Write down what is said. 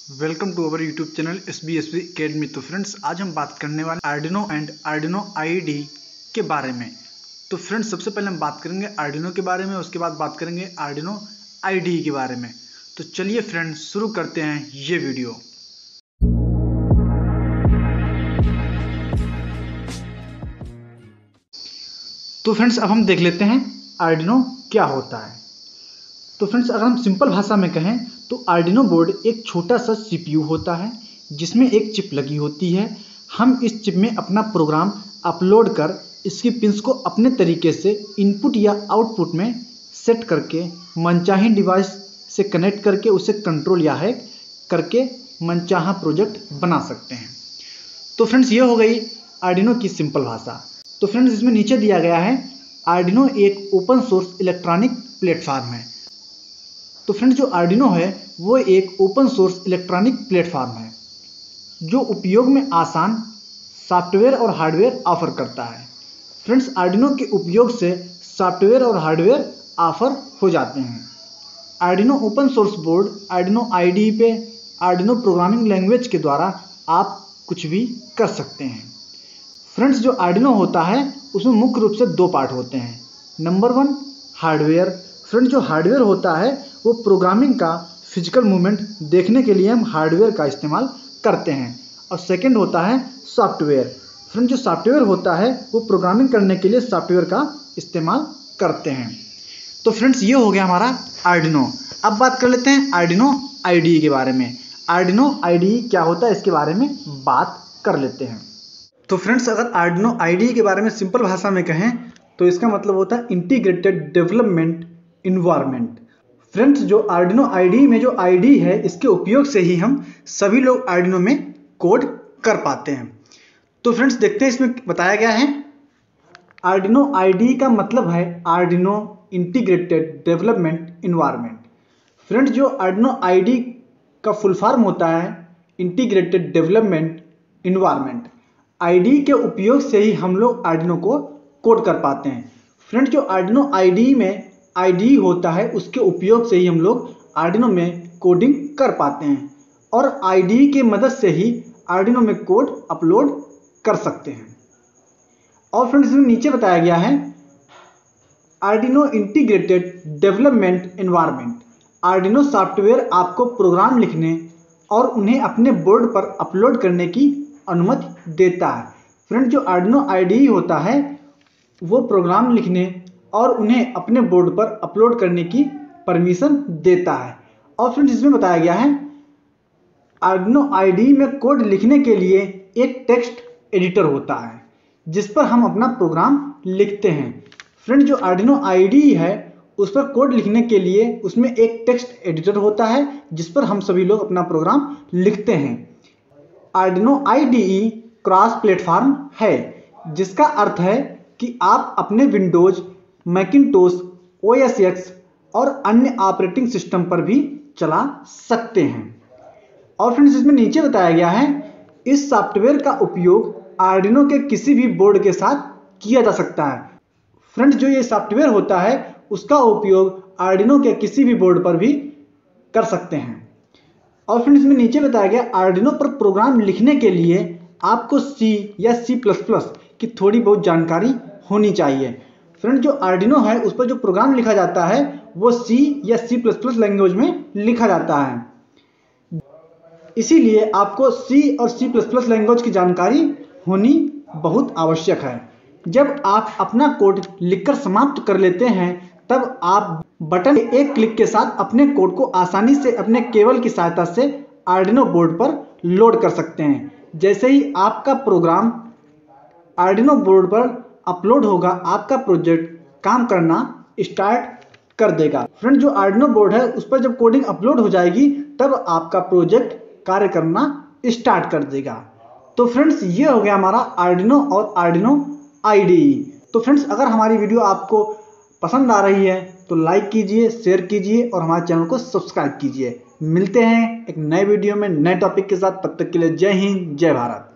Welcome to our YouTube channel SBSB Academy। तो friends, आज हम बात करने वाले आर्डिनो एंड आर्डिनो IDE के बारे में। तो फ्रेंड्स, सबसे पहले हम बात करेंगे आर्डिनो के बारे में, उसके बाद बात करेंगे आर्डिनो IDE के बारे में। तो चलिए फ्रेंड्स, शुरू करते हैं ये वीडियो। तो फ्रेंड्स, अब हम देख लेते हैं आर्डिनो क्या होता है। तो फ्रेंड्स, अगर हम सिंपल भाषा में कहें तो आर्डिनो बोर्ड एक छोटा सा CPU होता है जिसमें एक चिप लगी होती है। हम इस चिप में अपना प्रोग्राम अपलोड कर इसकी पिंस को अपने तरीके से इनपुट या आउटपुट में सेट करके मनचाही डिवाइस से कनेक्ट करके उसे कंट्रोल या हैक करके मनचाहा प्रोजेक्ट बना सकते हैं। तो फ्रेंड्स, ये हो गई आर्डिनो की सिंपल भाषा। तो फ्रेंड्स, इसमें नीचे दिया गया है आर्डिनो एक ओपन सोर्स इलेक्ट्रॉनिक प्लेटफॉर्म है। तो फ्रेंड्स, जो आर्डिनो है वो एक ओपन सोर्स इलेक्ट्रॉनिक प्लेटफॉर्म है जो उपयोग में आसान सॉफ्टवेयर और हार्डवेयर ऑफर करता है। फ्रेंड्स, आर्डिनो के उपयोग से सॉफ्टवेयर और हार्डवेयर ऑफर हो जाते हैं। Arduino open source board Arduino IDE पे आर्डिनो प्रोग्रामिंग लैंग्वेज के द्वारा आप कुछ भी कर सकते हैं। फ्रेंड्स, जो आर्डिनो होता है उसमें मुख्य रूप से दो पार्ट होते हैं। Number 1, hardware. फ्रेंड्स, जो हार्डवेयर होता है वो प्रोग्रामिंग का फिजिकल मूवमेंट देखने के लिए हम हार्डवेयर का इस्तेमाल करते हैं। और सेकंड होता है सॉफ्टवेयर। फ्रेंड्स, जो सॉफ्टवेयर होता है वो प्रोग्रामिंग करने के लिए सॉफ्टवेयर का इस्तेमाल करते हैं। तो फ्रेंड्स, ये हो गया हमारा आर्डिनो। अब बात कर लेते हैं आर्डिनो IDE के बारे में। आर्डिनो IDE क्या होता है इसके बारे में बात कर लेते हैं। तो फ्रेंड्स, अगर आर्डिनो IDE के बारे में सिंपल भाषा में कहें तो इसका मतलब होता है इंटीग्रेटेड डेवलपमेंट इन्वायरमेंट। फ्रेंड्स, जो आर्डिनो IDE में जो IDE है इसके उपयोग से ही हम सभी लोग आर्डिनो में कोड कर पाते हैं। तो फ्रेंड्स, देखते हैं इसमें बताया गया है आर्डिनो IDE का मतलब है Arduino integrated development environment. Friends, जो आर्डिनो IDE का फुल फॉर्म होता है इंटीग्रेटेड डेवलपमेंट इन्वायरमेंट। IDE के उपयोग से ही हम लोग आर्डिनो को कोड कर पाते हैं। फ्रेंड्स, जो आर्डिनो IDE में IDE होता है उसके उपयोग से ही हम लोग आर्डिनो में कोडिंग कर पाते हैं और IDE के मदद से ही आर्डिनो में कोड अपलोड कर सकते हैं। और फ्रेंड्स, इसमें नीचे बताया गया है Arduino integrated development environment. Arduino software आपको प्रोग्राम लिखने और उन्हें अपने बोर्ड पर अपलोड करने की अनुमति देता है। फ्रेंड्स, जो आर्डिनो IDE होता है वो प्रोग्राम लिखने और उन्हें अपने बोर्ड पर अपलोड करने की परमिशन देता है। और फ्रेंड्स, इसमें बताया गया है आर्डिनो IDE में कोड लिखने के लिए एक टेक्स्ट एडिटर होता है जिस पर हम अपना प्रोग्राम लिखते हैं। फ्रेंड्स, जो आर्डिनो IDE है उस पर कोड लिखने के लिए उसमें एक टेक्स्ट एडिटर होता है जिस पर हम सभी लोग अपना प्रोग्राम लिखते हैं। आर्डिनो IDE क्रॉस प्लेटफॉर्म है जिसका अर्थ है कि आप अपने विंडोज, मैकिंटोश, OS X और अन्य ऑपरेटिंग सिस्टम पर भी चला सकते हैं। और फ्रेंड्स, इसमें नीचे बताया गया है इस सॉफ्टवेयर का उपयोग आर्डिनो के किसी भी बोर्ड के साथ किया जा सकता है। फ्रेंड्स, जो ये सॉफ्टवेयर होता है उसका उपयोग आर्डिनो के किसी भी बोर्ड पर भी कर सकते हैं। और फ्रेंड्स, इसमें नीचे बताया गया आर्डिनो पर प्रोग्राम लिखने के लिए आपको C या C++ की थोड़ी बहुत जानकारी होनी चाहिए। फ्रेंड्स, जो आर्डिनो है उस पर जो प्रोग्राम लिखा जाता है वो C या C++ लैंग्वेज में लिखा जाता है। इसीलिए आपको C और C++ लैंग्वेज की जानकारी होनी बहुत आवश्यक है। जब आप अपना कोड लिखकर समाप्त कर लेते हैं तब आप बटन एक क्लिक के साथ अपने कोड को आसानी से अपने केबल की सहायता से आर्डिनो बोर्ड पर लोड कर सकते हैं। जैसे ही आपका प्रोग्राम आर्डिनो बोर्ड पर अपलोड होगा आपका प्रोजेक्ट काम करना स्टार्ट कर देगा। फ्रेंड्स, जो आर्डिनो बोर्ड है उस पर जब कोडिंग अपलोड हो जाएगी तब आपका प्रोजेक्ट कार्य करना स्टार्ट कर देगा। तो फ्रेंड्स, ये हो गया हमारा आर्डिनो और आर्डिनो IDE। तो फ्रेंड्स, अगर हमारी वीडियो आपको पसंद आ रही है तो लाइक कीजिए, शेयर कीजिए और हमारे चैनल को सब्सक्राइब कीजिए। मिलते हैं एक नए वीडियो में नए टॉपिक के साथ। तब तक के लिए जय हिंद, जय भारत।